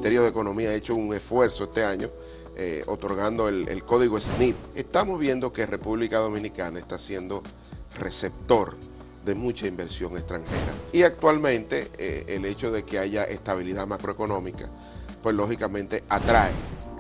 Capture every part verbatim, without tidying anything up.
Ministerio de Economía ha hecho un esfuerzo este año eh, otorgando el, el código S N I P. Estamos viendo que República Dominicana está siendo receptor de mucha inversión extranjera. Y actualmente eh, el hecho de que haya estabilidad macroeconómica, pues lógicamente atrae.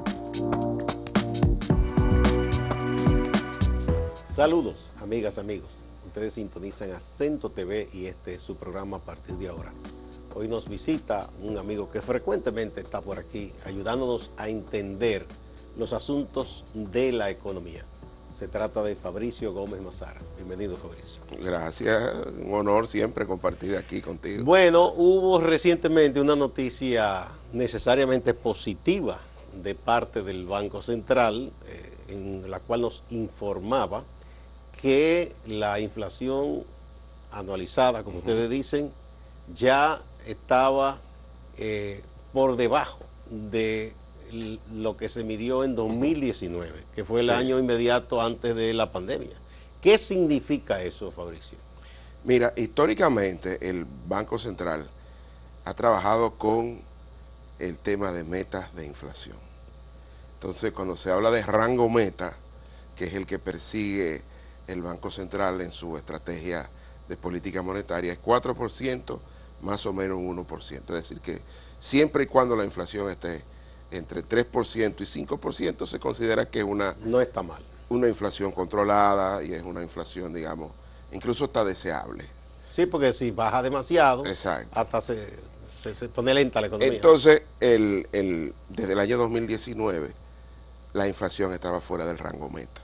Saludos, amigas, amigos. Ustedes sintonizan Acento T V y este es su programa a partir de ahora. Hoy nos visita un amigo que frecuentemente está por aquí ayudándonos a entender los asuntos de la economía. Se trata de Fabricio Gómez Mazara. Bienvenido, Fabricio. Gracias, un honor siempre compartir aquí contigo. Bueno, hubo recientemente una noticia necesariamente positiva de parte del Banco Central, eh, en la cual nos informaba que la inflación anualizada, como uh-huh. ustedes dicen, ya estaba eh, por debajo de lo que se midió en dos mil diecinueve, que fue el sí. año inmediato antes de la pandemia. ¿Qué significa eso, Fabricio? Mira, históricamente el Banco Central ha trabajado con el tema de metas de inflación. Entonces, cuando se habla de rango meta, que es el que persigue el Banco Central en su estrategia de política monetaria, es cuatro por ciento más o menos un uno por ciento. Es decir, que siempre y cuando la inflación esté entre tres por ciento y cinco por ciento, se considera que es una, no está mal. Una inflación controlada y es una inflación, digamos, incluso está deseable. Sí, porque si baja demasiado, Exacto. hasta se, se, se pone lenta la economía. Entonces, el, el, desde el año dos mil diecinueve, la inflación estaba fuera del rango meta.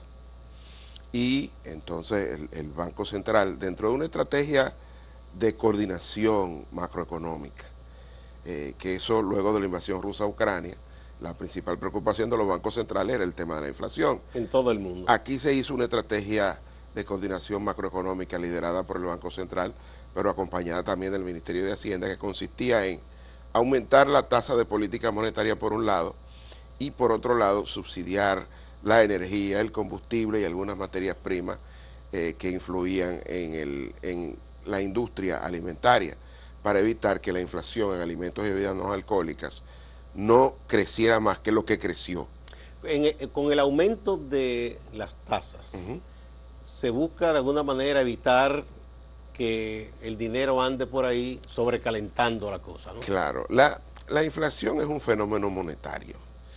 Y entonces el, el Banco Central, dentro de una estrategia de coordinación macroeconómica, eh, que eso luego de la invasión rusa a Ucrania, la principal preocupación de los bancos centrales era el tema de la inflación. En todo el mundo. Aquí se hizo una estrategia de coordinación macroeconómica liderada por el Banco Central, pero acompañada también del Ministerio de Hacienda, que consistía en aumentar la tasa de política monetaria por un lado y por otro lado subsidiar la energía, el combustible y algunas materias primas eh, que influían en, el, en la industria alimentaria, para evitar que la inflación en alimentos y bebidas no alcohólicas no creciera más que lo que creció. En, con el aumento de las tasas, uh-huh. se busca de alguna manera evitar que el dinero ande por ahí sobrecalentando la cosa, ¿no? Claro, la, la inflación es un fenómeno monetario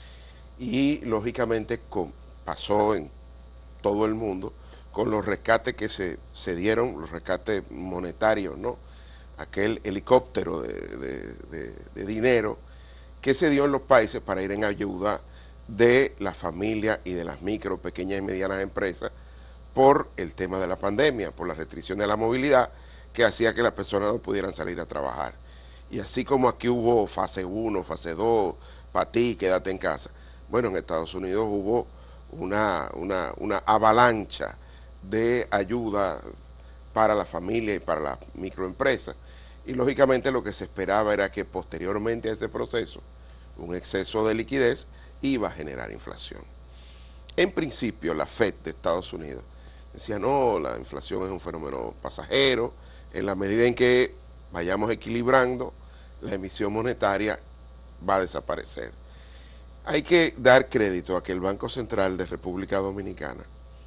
y lógicamente con, pasó en todo el mundo con los rescates que se, se dieron, los rescates monetarios, ¿no? Aquel helicóptero de, de, de, de dinero que se dio en los países para ir en ayuda de las familias y de las micro, pequeñas y medianas empresas por el tema de la pandemia, por la restricción de la movilidad que hacía que las personas no pudieran salir a trabajar. Y así como aquí hubo fase uno, fase dos, para ti, quédate en casa. Bueno, en Estados Unidos hubo una, una, una avalancha de ayuda para la familia y para las microempresas. Y lógicamente lo que se esperaba era que posteriormente a ese proceso, un exceso de liquidez iba a generar inflación. En principio, la Fed de Estados Unidos decía, no, la inflación es un fenómeno pasajero, en la medida en que vayamos equilibrando, la emisión monetaria va a desaparecer. Hay que dar crédito a que el Banco Central de República Dominicana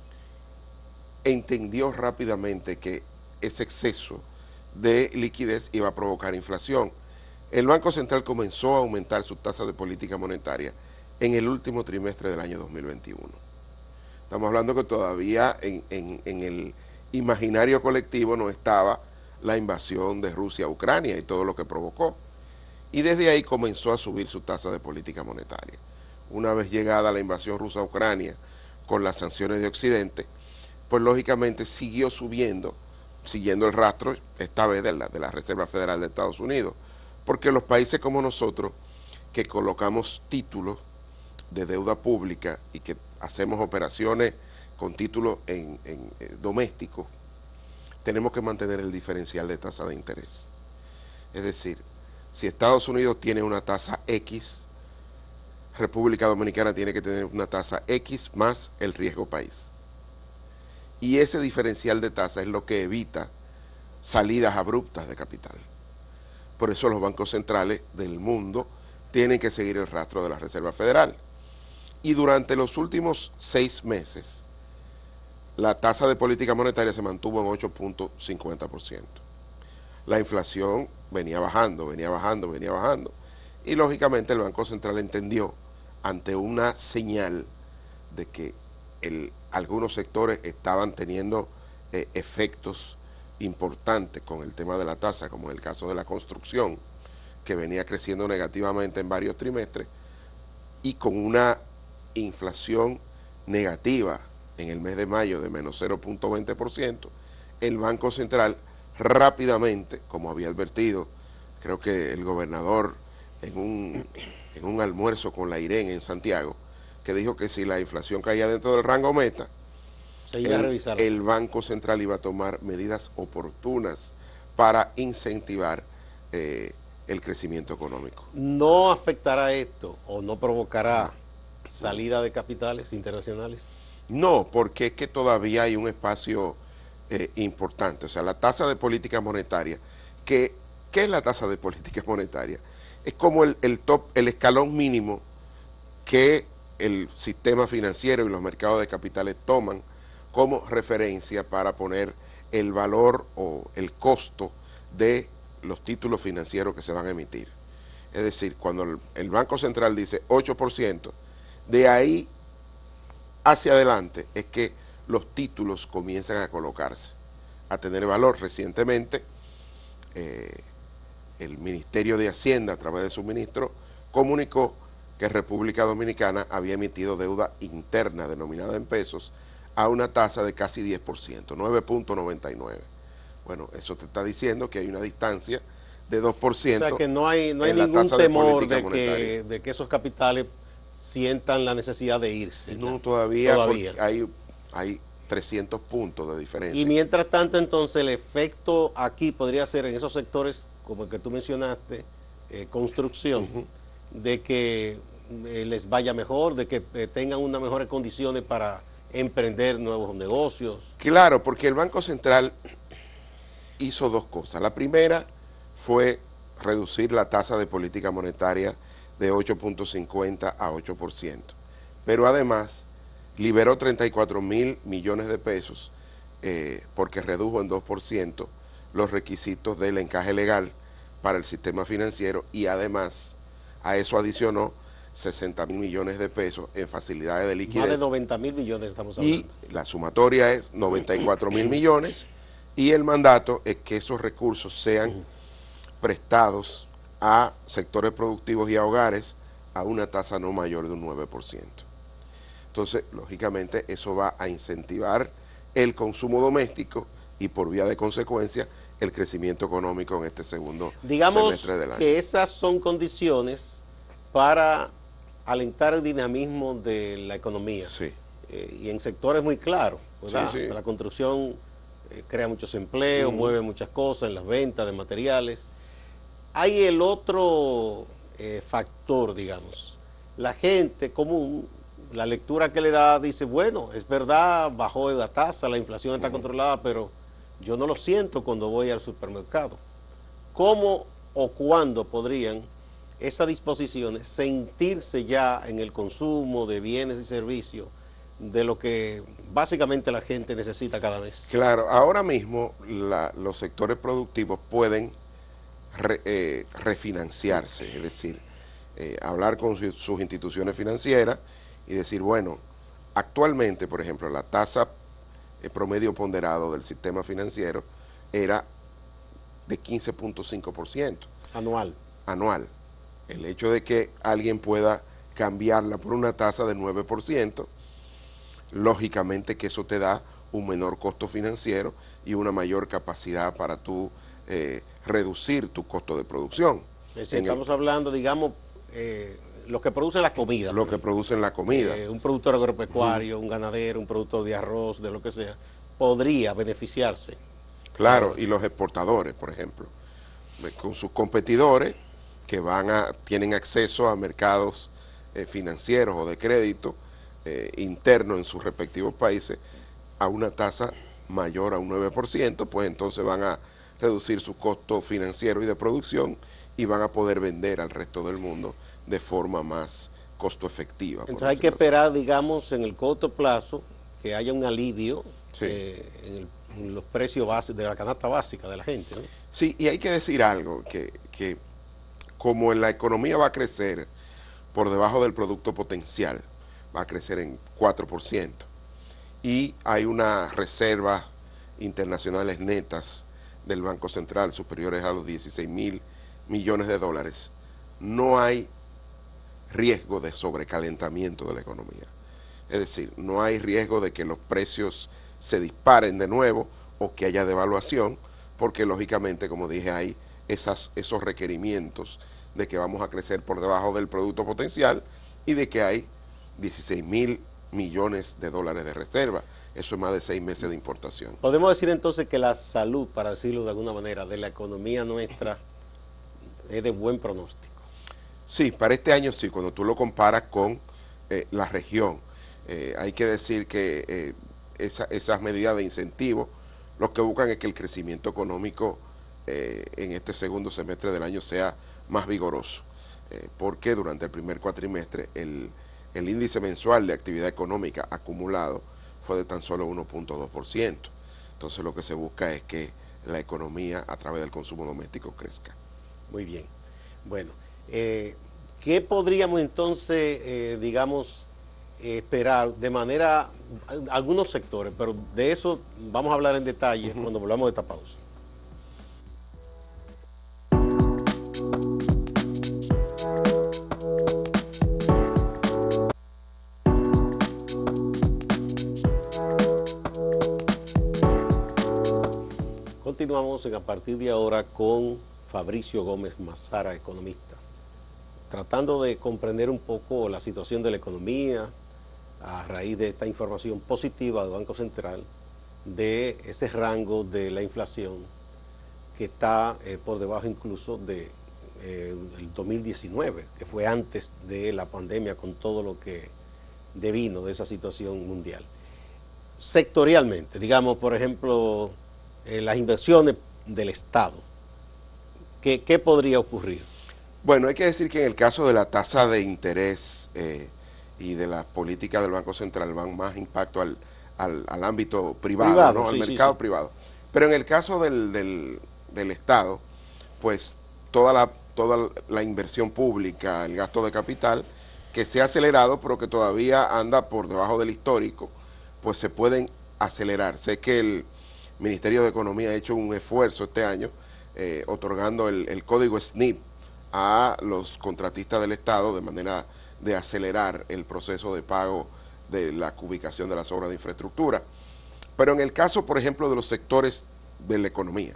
entendió rápidamente que ese exceso de liquidez iba a provocar inflación. El Banco Central comenzó a aumentar su tasa de política monetaria en el último trimestre del año dos mil veintiuno. Estamos hablando que todavía en, en, en el imaginario colectivo no estaba la invasión de Rusia a Ucrania y todo lo que provocó. Y desde ahí comenzó a subir su tasa de política monetaria. Una vez llegada la invasión rusa a Ucrania con las sanciones de Occidente, pues lógicamente siguió subiendo, siguiendo el rastro, esta vez de la, de la Reserva Federal de Estados Unidos, porque los países como nosotros, que colocamos títulos de deuda pública y que hacemos operaciones con títulos en, en, en domésticos, tenemos que mantener el diferencial de tasa de interés. Es decir, si Estados Unidos tiene una tasa X, República Dominicana tiene que tener una tasa X más el riesgo país. Y ese diferencial de tasa es lo que evita salidas abruptas de capital. Por eso los bancos centrales del mundo tienen que seguir el rastro de la Reserva Federal. Y durante los últimos seis meses, la tasa de política monetaria se mantuvo en ocho punto cincuenta por ciento. La inflación venía bajando, venía bajando, venía bajando. Y lógicamente el Banco Central entendió, ante una señal de que el, algunos sectores estaban teniendo eh, efectos importantes con el tema de la tasa, como en el caso de la construcción, que venía creciendo negativamente en varios trimestres, y con una inflación negativa en el mes de mayo de menos cero punto veinte por ciento, el Banco Central rápidamente, como había advertido, creo que el gobernador en un, en un almuerzo con la IREN en Santiago, que dijo que si la inflación caía dentro del rango meta, se iba el, a revisar. el Banco Central iba a tomar medidas oportunas para incentivar eh, el crecimiento económico. ¿No afectará esto o no provocará salida de capitales internacionales? No, porque es que todavía hay un espacio eh, importante. O sea, la tasa de política monetaria, que, ¿qué es la tasa de política monetaria? Es como el, el top, el escalón mínimo que el sistema financiero y los mercados de capitales toman como referencia para poner el valor o el costo de los títulos financieros que se van a emitir. Es decir, cuando el, el Banco Central dice ocho por ciento, de ahí hacia adelante es que los títulos comienzan a colocarse, a tener valor. Recientemente, eh, el Ministerio de Hacienda, a través de su ministro, comunicó que República Dominicana había emitido deuda interna denominada en pesos a una tasa de casi diez por ciento, nueve punto noventa y nueve. Bueno, eso te está diciendo que hay una distancia de dos por ciento. O sea que no hay, no hay ningún temor de, de, que, de que esos capitales sientan la necesidad de irse. No, todavía, todavía. hay, hay trescientos puntos de diferencia. Y mientras tanto, entonces, el efecto aquí podría ser en esos sectores, como el que tú mencionaste, eh, construcción, uh-huh. de que eh, les vaya mejor, de que eh, tengan unas mejores condiciones para emprender nuevos negocios. Claro, porque el Banco Central hizo dos cosas. La primera fue reducir la tasa de política monetaria de ocho punto cincuenta a ocho por ciento. Pero además liberó treinta y cuatro mil millones de pesos eh, porque redujo en dos por ciento los requisitos del encaje legal para el sistema financiero y además a eso adicionó sesenta mil millones de pesos en facilidades de liquidez. Más de noventa mil millones estamos hablando. Y la sumatoria es noventa y cuatro mil millones y el mandato es que esos recursos sean prestados a sectores productivos y a hogares a una tasa no mayor de un nueve por ciento. Entonces, lógicamente, eso va a incentivar el consumo doméstico y por vía de consecuencia el crecimiento económico en este segundo Digamos semestre del año. Que esas son condiciones para alentar el dinamismo de la economía. Sí. Eh, y en sectores muy claros. Sí, sí. La construcción eh, crea muchos empleos, uh-huh. mueve muchas cosas en las ventas de materiales. Hay el otro eh, factor, digamos. La gente común, la lectura que le da, dice, bueno, es verdad, bajó la tasa, la inflación está uh-huh. controlada, pero yo no lo siento cuando voy al supermercado. ¿Cómo o cuándo podrían esas disposiciones sentirse ya en el consumo de bienes y servicios de lo que básicamente la gente necesita cada vez? Claro, ahora mismo la, los sectores productivos pueden Re, eh, refinanciarse, es decir, eh, hablar con su, sus instituciones financieras y decir, bueno, actualmente, por ejemplo, la tasa eh, promedio ponderado del sistema financiero era de quince punto cinco por ciento. Anual. Anual. El hecho de que alguien pueda cambiarla por una tasa de nueve por ciento, lógicamente que eso te da un menor costo financiero y una mayor capacidad para tú eh, reducir tu costo de producción. Es decir, estamos el, hablando, digamos, eh, lo que producen la comida. Lo que producen la comida. Eh, un productor agropecuario, uh-huh. un ganadero, un productor de arroz, de lo que sea, podría beneficiarse. Claro, claro. Y los exportadores, por ejemplo, con sus competidores que van a tienen acceso a mercados eh, financieros o de crédito eh, internos en sus respectivos países a una tasa mayor a un nueve por ciento, pues entonces van a reducir su costo financiero y de producción y van a poder vender al resto del mundo de forma más costo efectiva. Entonces hay que esperar, así, digamos, en el corto plazo, que haya un alivio, sí, eh, en, el, en los precios básicos de la canasta básica de la gente, ¿no? Sí, y hay que decir algo, que, que como la economía va a crecer por debajo del producto potencial, va a crecer en cuatro por ciento, y hay unas reservas internacionales netas del Banco Central superiores a los dieciséis mil millones de dólares, no hay riesgo de sobrecalentamiento de la economía. Es decir, no hay riesgo de que los precios se disparen de nuevo o que haya devaluación, porque lógicamente, como dije, hay esas, esos requerimientos de que vamos a crecer por debajo del producto potencial y de que hay dieciséis mil millones de dólares de reserva. Eso es más de seis meses de importación. Podemos decir entonces que la salud, para decirlo de alguna manera, de la economía nuestra es de buen pronóstico. Sí, para este año sí, cuando tú lo comparas con eh, la región. Eh, hay que decir que eh, esa, esas medidas de incentivo lo que buscan es que el crecimiento económico eh, en este segundo semestre del año sea más vigoroso, eh, porque durante el primer cuatrimestre el, el índice mensual de actividad económica acumulado fue de tan solo uno punto dos por ciento. Entonces lo que se busca es que la economía a través del consumo doméstico crezca. Muy bien. Bueno, eh, ¿qué podríamos entonces, eh, digamos, esperar de manera, algunos sectores, pero de eso vamos a hablar en detalle uh-huh. cuando volvamos de esta pausa? Continuamos en A Partir de Ahora con Fabricio Gómez Mazara, economista, tratando de comprender un poco la situación de la economía a raíz de esta información positiva del Banco Central de ese rango de la inflación que está eh, por debajo incluso de, eh, del dos mil diecinueve, que fue antes de la pandemia con todo lo que devino de esa situación mundial. Sectorialmente, digamos, por ejemplo, eh, las inversiones del Estado, ¿qué, qué podría ocurrir? Bueno, hay que decir que en el caso de la tasa de interés eh, y de las políticas del Banco Central van más impacto al, al, al ámbito privado, privado ¿no? sí, al mercado sí, sí. privado. Pero en el caso del, del, del Estado, pues toda la, toda la inversión pública, el gasto de capital, que se ha acelerado, pero que todavía anda por debajo del histórico, pues se pueden acelerar. Sé que el Ministerio de Economía ha hecho un esfuerzo este año, eh, otorgando el, el código S N I P a los contratistas del Estado de manera de acelerar el proceso de pago de la ubicación de las obras de infraestructura. Pero en el caso, por ejemplo, de los sectores de la economía,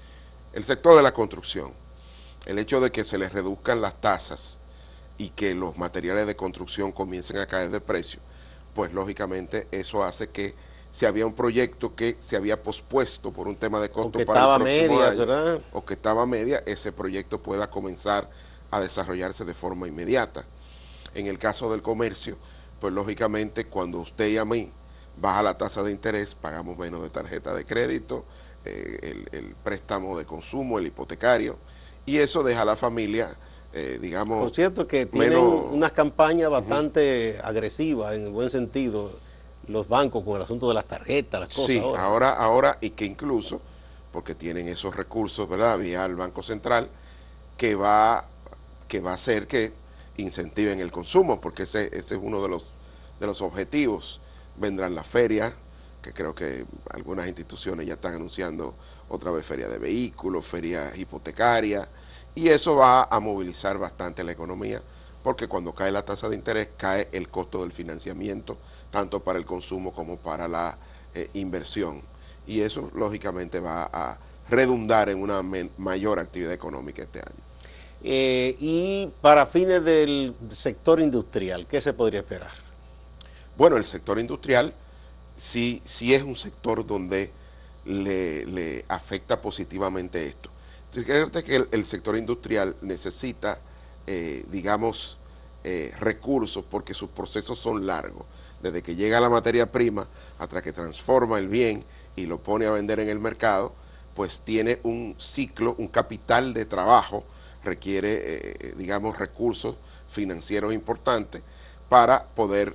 el sector de la construcción, el hecho de que se les reduzcan las tasas y que los materiales de construcción comiencen a caer de precio, pues lógicamente eso hace que si había un proyecto que se había pospuesto por un tema de costo para el próximo media, año, ¿verdad? O que estaba a media, ese proyecto pueda comenzar a desarrollarse de forma inmediata. En el caso del comercio, pues lógicamente cuando usted y a mí baja la tasa de interés, pagamos menos de tarjeta de crédito, eh, el, el préstamo de consumo, el hipotecario, y eso deja a la familia, eh, digamos... Por cierto que tienen menos, unas campañas bastante uh-huh. agresivas, en el buen sentido, los bancos con el asunto de las tarjetas, las cosas. Sí, ahora. ahora, ahora, y que incluso, porque tienen esos recursos, ¿verdad?, vía el Banco Central, que va, que va a hacer que incentiven el consumo, porque ese, ese es uno de los, de los objetivos. Vendrán las ferias, que creo que algunas instituciones ya están anunciando otra vez feria de vehículos, ferias hipotecarias, y eso va a movilizar bastante la economía, porque cuando cae la tasa de interés, cae el costo del financiamiento, tanto para el consumo como para la eh, inversión. Y eso, lógicamente, va a redundar en una mayor actividad económica este año. Eh, y para fines del sector industrial, ¿qué se podría esperar? Bueno, el sector industrial sí, sí es un sector donde le, le afecta positivamente esto. Fíjate que el, el sector industrial necesita, eh, digamos, eh, recursos porque sus procesos son largos. Desde que llega la materia prima hasta que transforma el bien y lo pone a vender en el mercado, pues tiene un ciclo, un capital de trabajo requiere, eh, digamos, recursos financieros importantes para poder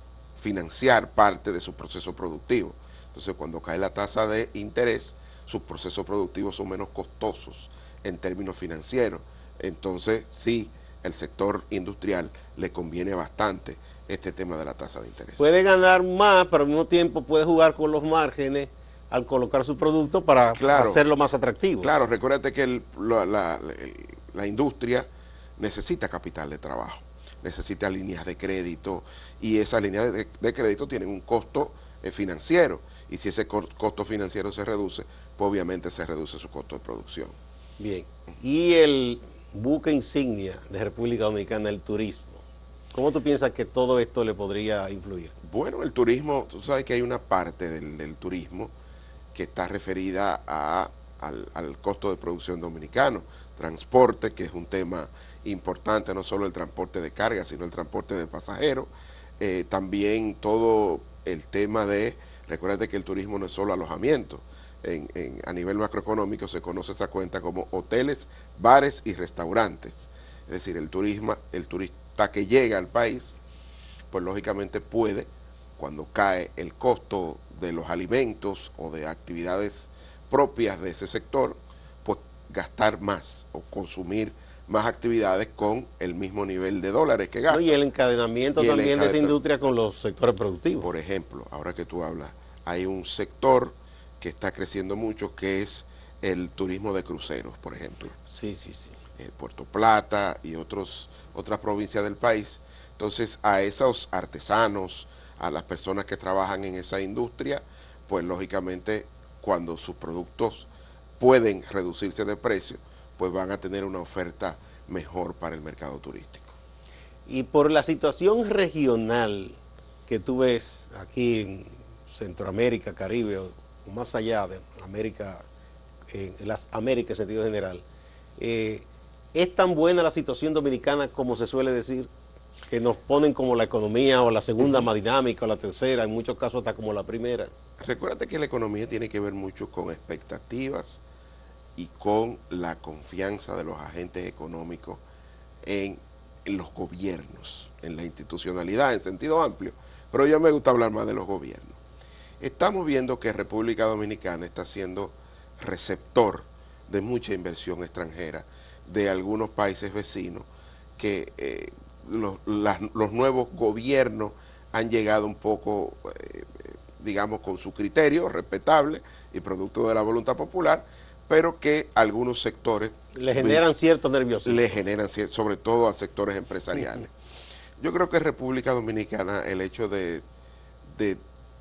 financiar parte de su proceso productivo. Entonces, cuando cae la tasa de interés, sus procesos productivos son menos costosos en términos financieros. Entonces, sí, el sector industrial le conviene bastante este tema de la tasa de interés. Puede ganar más, pero al mismo tiempo puede jugar con los márgenes al colocar su producto para claro, hacerlo más atractivo. Claro, recuérdate que el, la, la, la industria necesita capital de trabajo, necesita líneas de crédito, y esas líneas de, de crédito tienen un costo eh, financiero, y si ese costo financiero se reduce, pues obviamente se reduce su costo de producción. Bien, y el buque insignia de República Dominicana, el turismo, ¿cómo tú piensas que todo esto le podría influir? Bueno, el turismo, tú sabes que hay una parte del, del turismo que está referida a, al, al costo de producción dominicano, transporte, que es un tema importante, no solo el transporte de carga, sino el transporte de pasajeros, eh, también todo el tema de, recuérdate que el turismo no es solo alojamiento, en, en, a nivel macroeconómico se conoce esa cuenta como hoteles, bares y restaurantes, es decir, el turismo, el turista que llega al país, pues lógicamente puede, cuando cae el costo de los alimentos o de actividades propias de ese sector, pues gastar más o consumir más actividades con el mismo nivel de dólares que gasta. No, y el encadenamiento y también el encadena... de esa industria con los sectores productivos. Por ejemplo, ahora que tú hablas, hay un sector que está creciendo mucho, que es el turismo de cruceros, por ejemplo. Sí, sí, sí. Eh, Puerto Plata y otros, otras provincias del país. Entonces, a esos artesanos, a las personas que trabajan en esa industria, pues lógicamente cuando sus productos pueden reducirse de precio, pues van a tener una oferta mejor para el mercado turístico. Y por la situación regional que tú ves aquí en Centroamérica, Caribe, o más allá de América, en las Américas en sentido general, eh, ¿es tan buena la situación dominicana como se suele decir? Que nos ponen como la economía o la segunda uh-huh. más dinámica o la tercera, en muchos casos hasta como la primera. Recuérdate que la economía tiene que ver mucho con expectativas y con la confianza de los agentes económicos en, en los gobiernos, en la institucionalidad en sentido amplio, pero yo me gusta hablar más de los gobiernos. Estamos viendo que República Dominicana está siendo receptor de mucha inversión extranjera de algunos países vecinos que eh, los, las, los nuevos gobiernos han llegado un poco, eh, digamos, con su criterio respetable y producto de la voluntad popular, pero que algunos sectores le generan cierto nerviosismo. Le generan, sobre todo a sectores empresariales. Uh-huh. Yo creo que República Dominicana, el hecho de, de,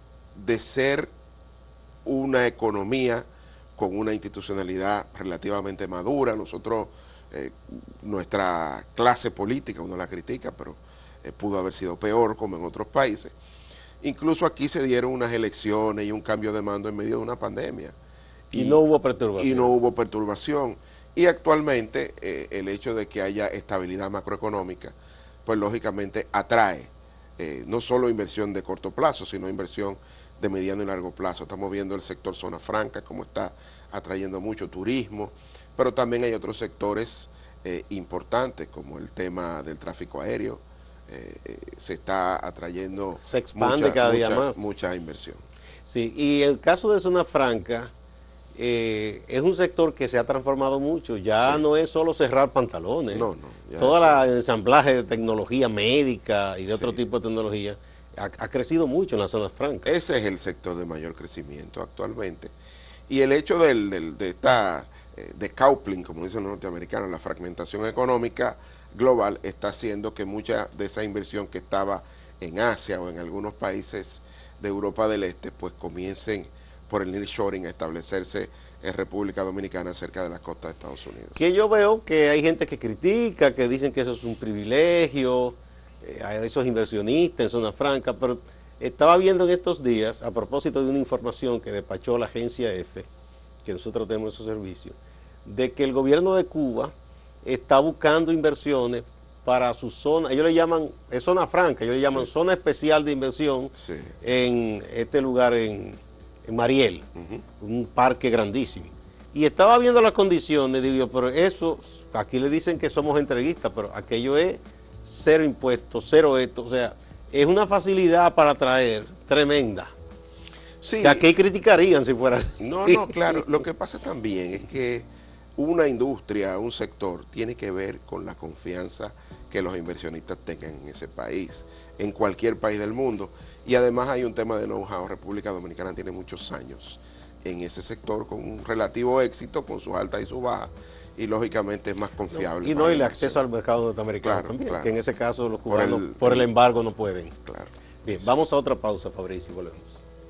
de ser una economía con una institucionalidad relativamente madura, nosotros, eh, nuestra clase política, uno la critica, pero eh, pudo haber sido peor como en otros países. Incluso aquí se dieron unas elecciones y un cambio de mando en medio de una pandemia. Y, y no hubo perturbación. Y no hubo perturbación. Y actualmente eh, el hecho de que haya estabilidad macroeconómica, pues lógicamente atrae eh, no solo inversión de corto plazo, sino inversión de mediano y largo plazo. Estamos viendo el sector zona franca, como está atrayendo mucho turismo, pero también hay otros sectores eh, importantes, como el tema del tráfico aéreo. Eh, eh, se está atrayendo se expande mucha, cada día mucha, más. mucha inversión. Sí, y el caso de zona franca eh, es un sector que se ha transformado mucho. Ya sí. no es solo cerrar pantalones. No, no. Todo el ensamblaje de tecnología médica y de sí. otro tipo de tecnología ha, ha crecido mucho en las zonas francas. Ese es el sector de mayor crecimiento actualmente. Y el hecho del, del, de esta eh, decoupling, como dicen los norteamericanos, la fragmentación económica global, está haciendo que mucha de esa inversión que estaba en Asia o en algunos países de Europa del Este, pues comiencen por el nearshoring a establecerse en República Dominicana, cerca de las costas de Estados Unidos. Que yo veo que hay gente que critica, que dicen que eso es un privilegio, eh, a esos inversionistas en zona franca, pero estaba viendo en estos días, a propósito de una información que despachó la agencia EFE, que nosotros tenemos esos servicios, de que el gobierno de Cuba está buscando inversiones para su zona, ellos le llaman, es zona franca, ellos le llaman sí. zona especial de inversión sí. en este lugar en, en Mariel, uh-huh. un parque grandísimo. Y estaba viendo las condiciones, digo yo, pero eso, aquí le dicen que somos entreguistas, pero aquello es cero impuestos, cero esto, o sea, es una facilidad para traer tremenda. Sí. Que aquí criticarían si fuera así. No, no, claro. Lo que pasa también es que una industria, un sector, tiene que ver con la confianza que los inversionistas tengan en ese país, en cualquier país del mundo. Y además hay un tema de know-how. República Dominicana tiene muchos años en ese sector con un relativo éxito, con sus altas y sus bajas, y lógicamente es más confiable. Y no, y el acceso al mercado norteamericano claro, también, claro. que en ese caso los cubanos por el, por el embargo no pueden. Claro. Bien, sí. Vamos a otra pausa, Fabricio, y volvemos.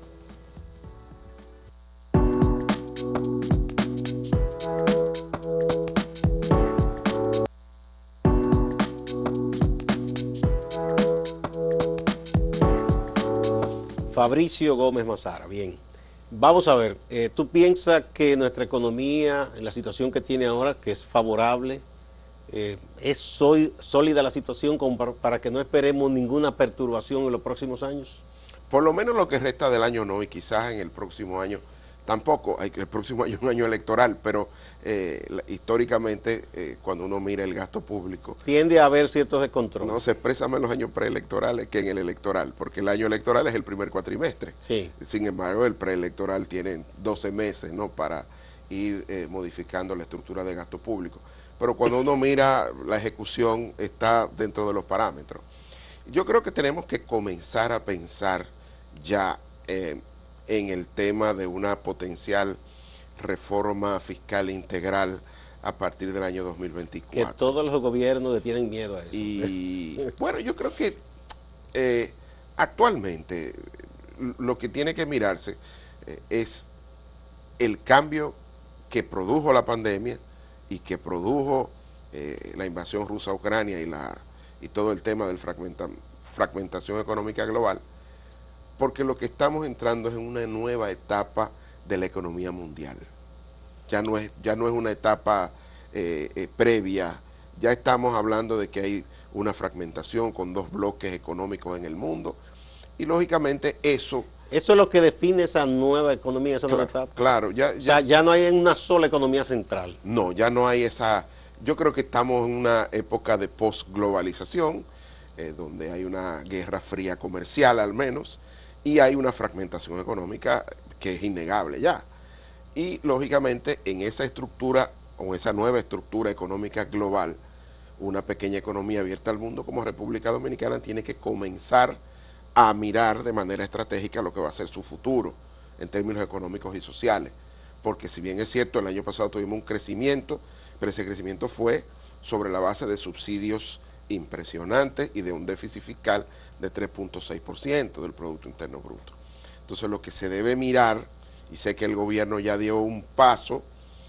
Fabricio Gómez Mazara, bien. Vamos a ver, eh, ¿tú piensas que nuestra economía, en la situación que tiene ahora, que es favorable, eh, es soy, sólida la situación como para, para que no esperemos ninguna perturbación en los próximos años? Por lo menos lo que resta del año no, y quizás en el próximo año tampoco. El próximo año es un año electoral, pero eh, históricamente eh, cuando uno mira el gasto público tiende a haber ciertos descontroles. No se expresa más en los años preelectorales que en el electoral, porque el año electoral es el primer cuatrimestre. Sí. Sin embargo, el preelectoral tiene doce meses, ¿no?, para ir eh, modificando la estructura de gasto público. Pero cuando uno mira, la ejecución está dentro de los parámetros. Yo creo que tenemos que comenzar a pensar ya eh, en el tema de una potencial reforma fiscal integral a partir del año dos mil veinticuatro. Que todos los gobiernos le tienen miedo a eso. Y bueno, yo creo que eh, actualmente lo que tiene que mirarse eh, es el cambio que produjo la pandemia y que produjo eh, la invasión rusa a Ucrania y, la, y todo el tema de la fragmenta, fragmentación económica global, porque lo que estamos entrando es en una nueva etapa de la economía mundial. Ya no es, ya no es una etapa eh, eh, previa, ya estamos hablando de que hay una fragmentación con dos bloques económicos en el mundo, y lógicamente eso... Eso es lo que define esa nueva economía, esa claro, nueva etapa. Claro, ya, ya, o sea, ya no hay una sola economía central. No, ya no hay esa... Yo creo que estamos en una época de post-globalización, eh, donde hay una guerra fría comercial al menos, y hay una fragmentación económica que es innegable ya. Y lógicamente en esa estructura, o esa nueva estructura económica global, una pequeña economía abierta al mundo como República Dominicana tiene que comenzar a mirar de manera estratégica lo que va a ser su futuro en términos económicos y sociales. Porque si bien es cierto, el año pasado tuvimos un crecimiento, pero ese crecimiento fue sobre la base de subsidios impresionantes y de un déficit fiscal de tres punto seis por ciento del Producto Interno Bruto. Entonces lo que se debe mirar, y sé que el gobierno ya dio un paso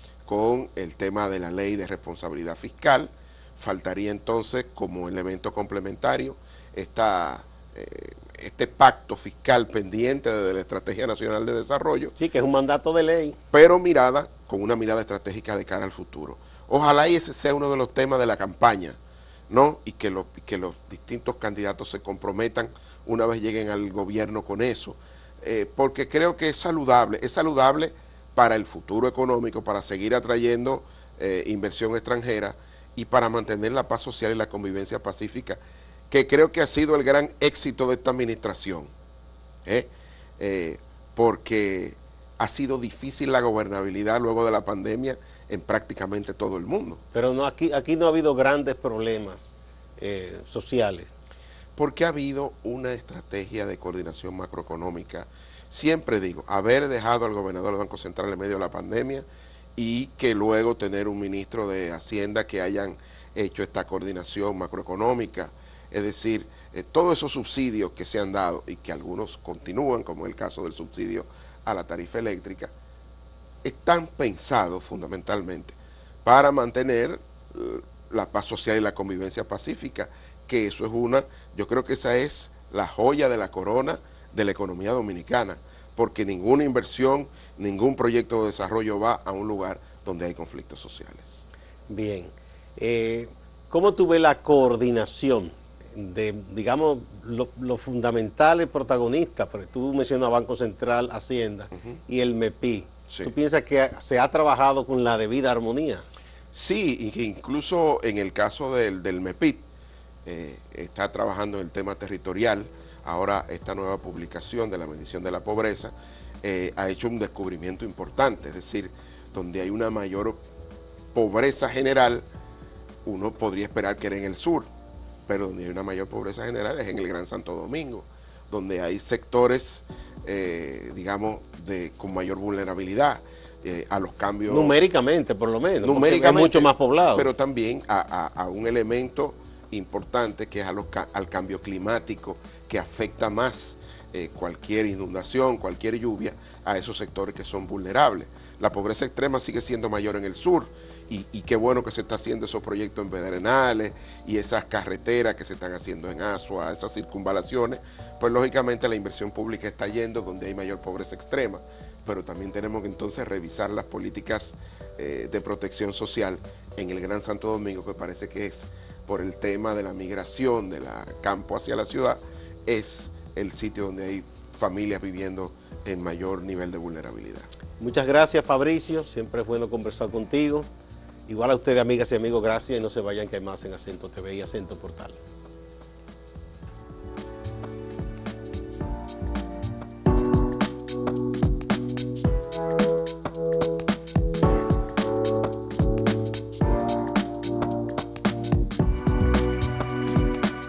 con el tema de la ley de responsabilidad fiscal, faltaría entonces como elemento complementario esta, eh, este pacto fiscal pendiente de la Estrategia Nacional de Desarrollo. Sí, que es un mandato de ley. Pero mirada, con una mirada estratégica de cara al futuro. Ojalá y ese sea uno de los temas de la campaña, ¿no? Y que, los, que los distintos candidatos se comprometan una vez lleguen al gobierno con eso, eh, porque creo que es saludable, es saludable para el futuro económico, para seguir atrayendo eh, inversión extranjera y para mantener la paz social y la convivencia pacífica, que creo que ha sido el gran éxito de esta administración, ¿eh? Eh, porque ha sido difícil la gobernabilidad luego de la pandemia en prácticamente todo el mundo. Pero no, aquí, aquí no ha habido grandes problemas eh, sociales. Porque ha habido una estrategia de coordinación macroeconómica. Siempre digo, haber dejado al gobernador del Banco Central en medio de la pandemia y que luego tener un ministro de Hacienda que hayan hecho esta coordinación macroeconómica, es decir, eh, todos esos subsidios que se han dado y que algunos continúan, como el caso del subsidio a la tarifa eléctrica, están pensados fundamentalmente para mantener la paz social y la convivencia pacífica, que eso es una, yo creo que esa es la joya de la corona de la economía dominicana, porque ninguna inversión, ningún proyecto de desarrollo va a un lugar donde hay conflictos sociales. Bien, eh, ¿cómo tú ves la coordinación de, digamos, los lo fundamentales protagonistas? Porque tú mencionas Banco Central, Hacienda uh-huh. y el M E P I. Sí. ¿Tú piensas que se ha trabajado con la debida armonía? Sí, y que incluso en el caso del, del MEPIT, eh, está trabajando en el tema territorial. Ahora esta nueva publicación de la medición de la pobreza eh, ha hecho un descubrimiento importante, es decir, donde hay una mayor pobreza general, uno podría esperar que era en el sur, pero donde hay una mayor pobreza general es en el Gran Santo Domingo, donde hay sectores, eh, digamos, de, con mayor vulnerabilidad eh, a los cambios. Numéricamente, por lo menos, Numéricamente, es mucho más poblado. Pero también a, a, a un elemento importante que es a los, al cambio climático, que afecta más eh, cualquier inundación, cualquier lluvia, a esos sectores que son vulnerables. La pobreza extrema sigue siendo mayor en el sur, y, y qué bueno que se está haciendo esos proyectos en Pedernales y esas carreteras que se están haciendo en Asua, esas circunvalaciones, pues lógicamente la inversión pública está yendo donde hay mayor pobreza extrema, pero también tenemos que entonces revisar las políticas eh, de protección social en el Gran Santo Domingo, que parece que es por el tema de la migración del campo hacia la ciudad, es el sitio donde hay familias viviendo en mayor nivel de vulnerabilidad. Muchas gracias, Fabricio, siempre es bueno conversar contigo. Igual a ustedes, amigas y amigos, gracias, y no se vayan, que hay más en Acento T V y Acento Portal.